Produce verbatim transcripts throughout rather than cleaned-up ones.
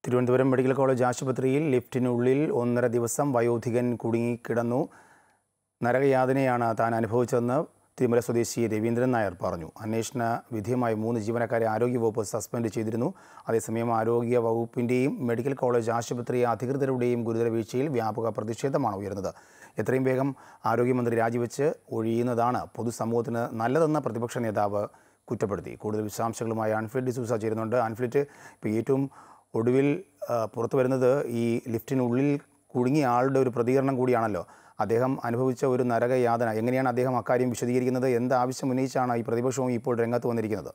Thiruvananthapuram medical college ആശുപത്രിയിൽ ലിഫ്റ്റിനുള്ളിൽ ഒന്നര ദിവസം വയോധികൻ കുടുങ്ങിക്കിടന്നു. നരകയാതനയാണ് താൻ അനുഭവിച്ചതെന്ന് തിരുമല സ്വദേശി രവീന്ദ്രൻ നായർ പറഞ്ഞു. അന്വേഷണ വിധേയമായി മൂന്ന് ജീവനക്കാരെ ആരോഗ്യവകുപ്പ് സസ്പെൻഡ് ചെയ്തിരുന്നു. അതേസമയം ആരോഗ്യ വകുപ്പിൻ്റെയും മെഡിക്കൽ കോളേജ് ആശുപത്രി അധികൃതരുടെയും ഗുരുതര വീഴ്ചയിൽ വ്യാപക പ്രതിഷേധമാണ് ഉയർന്നത്. എത്രയും വേഗം ആരോഗ്യമന്ത്രി രാജിവെച്ച് ഒഴിയുന്നതാണ് പൊതുസമൂഹത്തിന് നല്ലതെന്ന് പ്രതിപക്ഷ നേതാവ് കുറ്റപ്പെടുത്തി. കൂടുതൽ വിശദാംശങ്ങളുമായി അൻഫ്ലിറ്റ് ഡിസൂസ ചേരുന്നുണ്ട്. അൻഫ്ലിറ്റ്, ഇപ്പോൾ ഏറ്റവും ഒടുവിൽ പുറത്തു വരുന്നത് ഈ ലിഫ്റ്റിനുള്ളിൽ കുടുങ്ങിയ ആളുടെ ഒരു പ്രതികരണം കൂടിയാണല്ലോ. അദ്ദേഹം അനുഭവിച്ച ഒരു നരകയാതന, എങ്ങനെയാണ് അദ്ദേഹം അക്കാര്യം വിശദീകരിക്കുന്നത്? എന്ത് ആവശ്യം ഉന്നയിച്ചാണ് ഈ പ്രതിപക്ഷവും ഇപ്പോൾ രംഗത്ത് വന്നിരിക്കുന്നത്?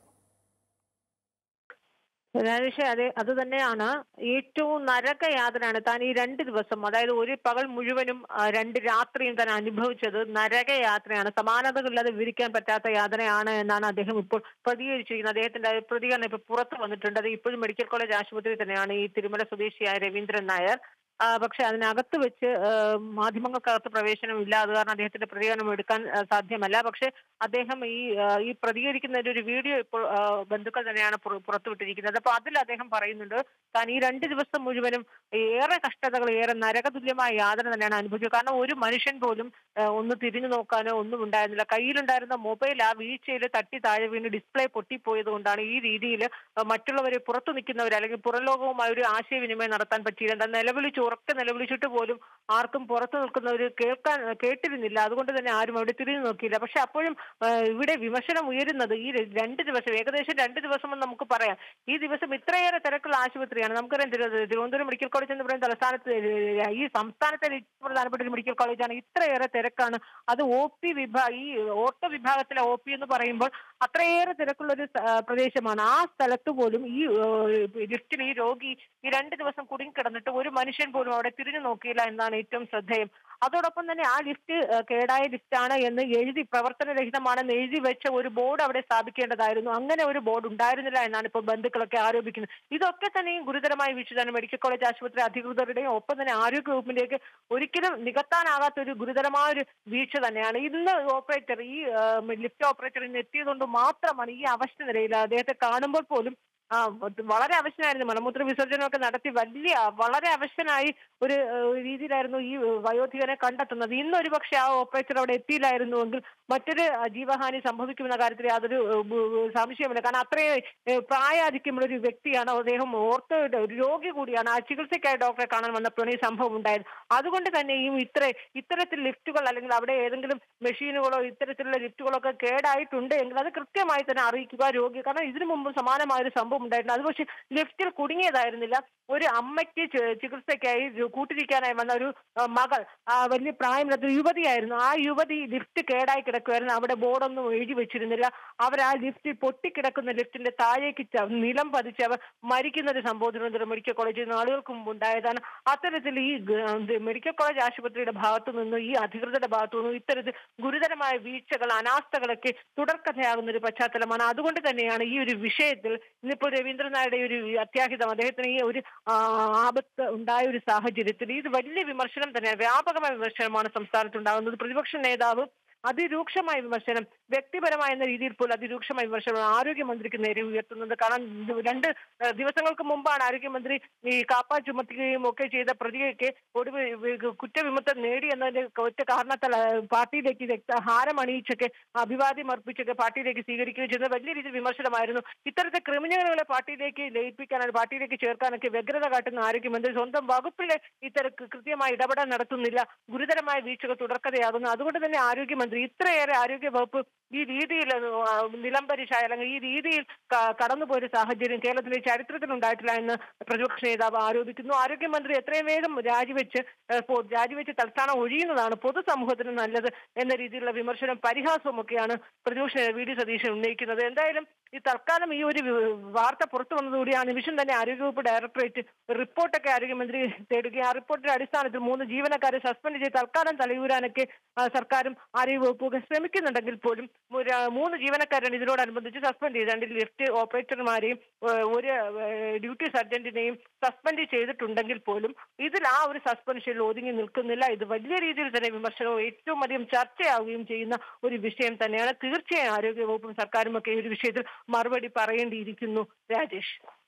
രാജേഷ്, അതെ, അത് തന്നെയാണ് ഏറ്റവും നരകയാതനയാണ് താൻ ഈ രണ്ട് ദിവസം, അതായത് ഒരു പകൽ മുഴുവനും രണ്ട് രാത്രിയും താൻ അനുഭവിച്ചത് നരകയാത്രയാണ്. സമാനതകളില്ലാതെ വിവരിക്കാൻ പറ്റാത്ത യാതനയാണ് എന്നാണ് അദ്ദേഹം ഇപ്പോൾ പ്രതികരിച്ചിരിക്കുന്നത്. അദ്ദേഹത്തിന്റെ പ്രതികരണം ഇപ്പോൾ പുറത്തു വന്നിട്ടുണ്ട്. അത് ഇപ്പോഴും മെഡിക്കൽ കോളേജ് ആശുപത്രിയിൽ തന്നെയാണ് ഈ തിരുമല സ്വദേശിയായ രവീന്ദ്രൻ നായർ. പക്ഷെ അതിനകത്ത് വെച്ച് മാധ്യമങ്ങൾക്കകത്ത് പ്രവേശനമില്ല. അത് കാരണം അദ്ദേഹത്തിന്റെ പ്രതികരണം എടുക്കാൻ സാധ്യമല്ല. പക്ഷെ അദ്ദേഹം ഈ ഈ പ്രതികരിക്കുന്നതിന്റെ ഒരു വീഡിയോ ഇപ്പോൾ ബന്ധുക്കൾ തന്നെയാണ് പുറത്തുവിട്ടിരിക്കുന്നത്. അപ്പൊ അതിൽ അദ്ദേഹം പറയുന്നുണ്ട്, താൻ ഈ രണ്ട് ദിവസം മുഴുവനും ഏറെ കഷ്ടതകൾ, ഏറെ നരകതുല്യമായ യാതന തന്നെയാണ് അനുഭവിച്ചത്. കാരണം ഒരു മനുഷ്യൻ പോലും ഒന്ന് തിരിഞ്ഞു നോക്കാനോ ഒന്നും ഉണ്ടായിരുന്നില്ല. കയ്യിലുണ്ടായിരുന്ന മൊബൈൽ ആ വീഴ്ചയിൽ തട്ടി താഴെ വീണ് ഡിസ്പ്ലേ പൊട്ടിപ്പോയത് കൊണ്ടാണ് ഈ രീതിയിൽ മറ്റുള്ളവരെ പുറത്തു നിൽക്കുന്നവർ അല്ലെങ്കിൽ പുറം ലോകവുമായി ഒരു ആശയവിനിമയം നടത്താൻ പറ്റിയില്ല. നിലവിളിച്ച് ഉറക്കെ നിലവിളിച്ചിട്ട് പോലും ആർക്കും പുറത്തു നിൽക്കുന്നവർ കേൾക്കാൻ കേട്ടിരുന്നില്ല. അതുകൊണ്ട് തന്നെ ആരും അവിടെ തിരിഞ്ഞു നോക്കിയില്ല. പക്ഷെ അപ്പോഴും ഇവിടെ വിമർശനം ഉയരുന്നത് ഈ രണ്ട് ദിവസം, ഏകദേശം രണ്ട് ദിവസം എന്ന് നമുക്ക് പറയാം. ഈ ദിവസം ഇത്രയേറെ തിരക്കുള്ള ആശുപത്രിയാണ്. നമുക്കറിയാം, തിരുവനന്തപുരം മെഡിക്കൽ കോളേജ് എന്ന് പറയുന്ന തലസ്ഥാനത്ത്, ഈ സംസ്ഥാനത്തെ ഏറ്റവും പ്രധാനപ്പെട്ട ഒരു മെഡിക്കൽ കോളേജാണ്. ഇത്രയേറെ തിരക്കാണ്. അത് ഒ പി വിഭാഗം, ഈ ഓർത്തോ വിഭാഗത്തിലെ ഒ പി എന്ന് പറയുമ്പോൾ അത്രയേറെ തിരക്കുള്ള ഒരു പ്രദേശമാണ്. ആ സ്ഥലത്ത് പോലും ഈ ലിഫ്റ്റിൽ ഈ രോഗി ഈ രണ്ട് ദിവസം കുടുങ്ങിക്കിടന്നിട്ട് ഒരു മനുഷ്യൻ പോലും അവിടെ തിരിഞ്ഞു നോക്കിയില്ല എന്നാണ് ഏറ്റവും ശ്രദ്ധേയം. അതോടൊപ്പം തന്നെ ആ ലിഫ്റ്റ് കേടായ ലിഫ്റ്റാണ് എന്ന് എഴുതി, പ്രവർത്തനരഹിതമാണെന്ന് എഴുതി വെച്ച ഒരു ബോർഡ് അവിടെ സ്ഥാപിക്കേണ്ടതായിരുന്നു. അങ്ങനെ ഒരു ബോർഡ് ഉണ്ടായിരുന്നില്ല എന്നാണ് ഇപ്പോൾ ബന്ധുക്കളൊക്കെ ആരോപിക്കുന്നത്. ഇതൊക്കെ തന്നെയും ഗുരുതരമായ വീഴ്ചയാണ് മെഡിക്കൽ കോളേജ് ആശുപത്രി അധികൃതരുടെയും ഒപ്പം തന്നെ ആരോഗ്യ വകുപ്പിന്റെയൊക്കെ ഒരിക്കലും നികത്താനാകാത്ത ഒരു ഗുരുതരമായ ഒരു വീഴ്ച തന്നെയാണ്. ഇന്ന് ഓപ്പറേറ്റർ, ഈ ലിഫ്റ്റ് ഓപ്പറേറ്റർ ഇന്ന് എത്തിയതുകൊണ്ട് മാത്രമാണ് ഈ അവസ്ഥ നിലയിൽ. അദ്ദേഹത്തെ കാണുമ്പോൾ പോലും ആ വളരെ അവശനായിരുന്നു. മലമൂത്ര വിസർജനമൊക്കെ നടത്തി വലിയ വളരെ അവശനായി ഒരു രീതിയിലായിരുന്നു ഈ വയോധികനെ കണ്ടെത്തുന്നത്. ഇന്നൊരു പക്ഷെ ആ ഓപ്പറേറ്റർ അവിടെ എത്തിയില്ലായിരുന്നുവെങ്കിൽ മറ്റൊരു ജീവഹാനി സംഭവിക്കുമെന്ന കാര്യത്തിൽ യാതൊരു സംശയമില്ല. കാരണം അത്രയും പ്രായാധിക്യമുള്ള ഒരു വ്യക്തിയാണ് അദ്ദേഹം. ഓർത്തോയുടെ ഒരു രോഗി കൂടിയാണ്. ആ ചികിത്സയ്ക്കായി ഡോക്ടറെ കാണാൻ വന്നപ്പോഴാണ് ഈ സംഭവം ഉണ്ടായത്. അതുകൊണ്ട് തന്നെയും ഇത്ര ഇത്തരത്തിൽ ലിഫ്റ്റുകൾ അല്ലെങ്കിൽ അവിടെ ഏതെങ്കിലും മെഷീനുകളോ ഇത്തരത്തിലുള്ള ലിഫ്റ്റുകളൊക്കെ കേടായിട്ടുണ്ട് എങ്കിൽ അത് കൃത്യമായി തന്നെ അറിയിക്കുക രോഗി. കാരണം ഇതിനു മുമ്പ് സമാനമായ ഒരു സംഭവം ഉണ്ടായിരുന്നു. അത് പക്ഷേ ലിഫ്റ്റിൽ കുടുങ്ങിയതായിരുന്നില്ല. ഒരു അമ്മയ്ക്ക് ചികിത്സയ്ക്കായി കൂട്ടിരിക്കാനായി വന്ന ഒരു മകൾ, വലിയ പ്രായമില്ലാത്ത യുവതിയായിരുന്നു. ആ യുവതി ലിഫ്റ്റ് കേടായി കിടക്കുമായിരുന്നു. അവിടെ ബോർഡൊന്നും എഴുതി വെച്ചിരുന്നില്ല. അവർ ആ ലിഫ്റ്റ് പൊട്ടിക്കിടക്കുന്ന ലിഫ്റ്റിന്റെ താഴേക്ക് നിലം പതിച്ച് അവർ മരിക്കുന്ന ഒരു സംഭവം തിരുവനന്തപുരം മെഡിക്കൽ കോളേജിൽ നാളുകൾക്ക് മുമ്പ് ഉണ്ടായതാണ്. അത്തരത്തിൽ ഈ മെഡിക്കൽ കോളേജ് ആശുപത്രിയുടെ ഭാഗത്തു നിന്ന്, ഈ അധികൃതരുടെ ഭാഗത്തു നിന്നും ഇത്തരത്തിൽ ഗുരുതരമായ വീഴ്ചകൾ, അനാസ്ഥകളൊക്കെ തുടർക്കഥയാകുന്ന ഒരു പശ്ചാത്തലമാണ്. അതുകൊണ്ട് തന്നെയാണ് ഈ ഒരു വിഷയത്തിൽ ഇന്നിപ്പോൾ രവീന്ദ്രൻ നായരുടെ ഒരു അത്യാഹിതം, അദ്ദേഹത്തിന് ഈ ഒരു ആപത്ത് ഉണ്ടായ ഒരു സാഹചര്യത്തിൽ ഇത് വലിയ വിമർശനം തന്നെയാണ്, വ്യാപകമായ വിമർശനമാണ് സംസ്ഥാനത്തുണ്ടാകുന്നത്. പ്രതിപക്ഷ നേതാവ് അതിരൂക്ഷമായ വിമർശനം, വ്യക്തിപരമായ എന്ന രീതിയിൽ പോലും അതിരൂക്ഷമായ വിമർശനം ആരോഗ്യമന്ത്രിക്ക് നേരെ ഉയർത്തുന്നത്. കാരണം രണ്ട് ദിവസങ്ങൾക്ക് മുമ്പാണ് ആരോഗ്യമന്ത്രി ഈ കാപ്പ ചുമത്തുകയും ഒക്കെ ചെയ്ത പ്രതിക്ക് ഒടുവിൽ കുറ്റവിമുക്തം നേടി എന്നതിന്റെ ഒറ്റ കാരണത്താൽ പാർട്ടിയിലേക്ക് രക്തഹാരം അണിയിച്ചൊക്കെ അഭിവാദ്യം അർപ്പിച്ചൊക്കെ പാർട്ടിയിലേക്ക് സ്വീകരിക്കുകയും ചെയ്തത് വലിയ രീതിയിൽ വിമർശനമായിരുന്നു. ഇത്തരത്തിൽ ക്രിമിനലുകളെ പാർട്ടിയിലേക്ക് ലയിപ്പിക്കാനാണ്, പാർട്ടിയിലേക്ക് ചേർക്കാനൊക്കെ വ്യഗ്രത കാട്ടുന്ന ആരോഗ്യമന്ത്രി സ്വന്തം വകുപ്പിലെ ഇത്തരം കൃത്യമായി ഇടപെടൽ നടത്തുന്നില്ല. ഗുരുതരമായ വീഴ്ചകൾ തുടർക്കഥയാകുന്നു. അതുകൊണ്ട് തന്നെ ആരോഗ്യമന്ത്രി ഇത്രയേറെ ആരോഗ്യ വകുപ്പ് ഈ രീതിയിൽ നിലംപരിശായ അല്ലെങ്കിൽ ഈ രീതിയിൽ കടന്നുപോയൊരു സാഹചര്യം കേരളത്തിലെ ചരിത്രത്തിൽ ഉണ്ടായിട്ടില്ല എന്ന് പ്രതിപക്ഷ നേതാവ് ആരോപിക്കുന്നു. ആരോഗ്യമന്ത്രി എത്രയും വേഗം രാജിവെച്ച് രാജിവെച്ച് തൽസ്ഥാനം ഒഴിയുന്നതാണ് പൊതുസമൂഹത്തിന് നല്ലത് എന്ന രീതിയിലുള്ള വിമർശനം, പരിഹാസവും ഒക്കെയാണ് പ്രതിപക്ഷ വി ഡി സതീശൻ ഉന്നയിക്കുന്നത്. എന്തായാലും ഈ തൽക്കാലം ഈ ഒരു വാർത്ത പുറത്തു വന്നതോടെ ആ നിമിഷം തന്നെ ആരോഗ്യവകുപ്പ് ഡയറക്ടറേറ്റ് റിപ്പോർട്ടൊക്കെ ആരോഗ്യമന്ത്രി തേടുകയും ആ റിപ്പോർട്ടിന്റെ അടിസ്ഥാനത്തിൽ മൂന്ന് ജീവനക്കാരെ സസ്പെൻഡ് ചെയ്ത് തൽക്കാലം തലയൂരാനൊക്കെ സർക്കാരും ആരോഗ്യവകുപ്പൊക്കെ ശ്രമിക്കുന്നുണ്ടെങ്കിൽ പോലും മൂന്ന് ജീവനക്കാരാണ് ഇതിനോടനുബന്ധിച്ച് സസ്പെൻഡ് ചെയ്ത്. രണ്ട് ലിഫ്റ്റ് ഓപ്പറേറ്റർമാരെയും ഒരു ഡ്യൂട്ടി സർജന്റിനെയും സസ്പെൻഡ് ചെയ്തിട്ടുണ്ടെങ്കിൽ പോലും ഇതിൽ ആ ഒരു സസ്പെൻഷനിൽ ഒതുങ്ങി നിൽക്കുന്നില്ല. ഇത് വലിയ രീതിയിൽ തന്നെ വിമർശനവും ഏറ്റവും അധികം ചർച്ചയാവുകയും ചെയ്യുന്ന ഒരു വിഷയം തന്നെയാണ്. തീർച്ചയായും ആരോഗ്യവകുപ്പും സർക്കാരും ഒക്കെ ഈ ഒരു വിഷയത്തിൽ മറുപടി പറയേണ്ടിയിരിക്കുന്നു. രാജേഷ്.